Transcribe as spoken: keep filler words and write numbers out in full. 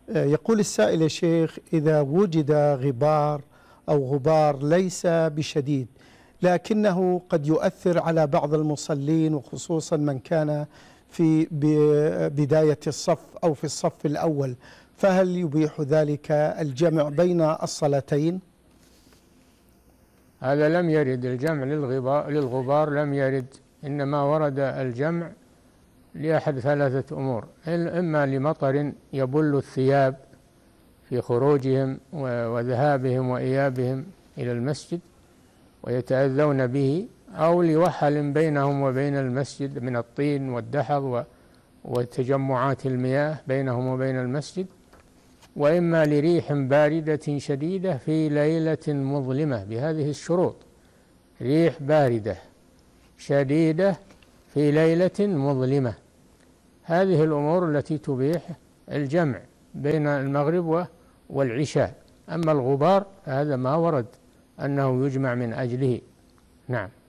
يقول السائل يا شيخ: إذا وجد غبار أو غبار ليس بشديد لكنه قد يؤثر على بعض المصلين، وخصوصا من كان في بداية الصف أو في الصف الأول، فهل يبيح ذلك الجمع بين الصلاتين؟ هذا لم يرد، الجمع للغبار, للغبار لم يرد، إنما ورد الجمع لأحد ثلاثة أمور: إما لمطر يبل الثياب في خروجهم وذهابهم وإيابهم إلى المسجد ويتأذون به، أو لوحل بينهم وبين المسجد من الطين والدحض وتجمعات المياه بينهم وبين المسجد، وإما لريح باردة شديدة في ليلة مظلمة بهذه الشروط: ريح باردة شديدة في ليلة مظلمة. هذه الأمور التي تبيح الجمع بين المغرب والعشاء. أما الغبار هذا ما ورد أنه يجمع من أجله. نعم.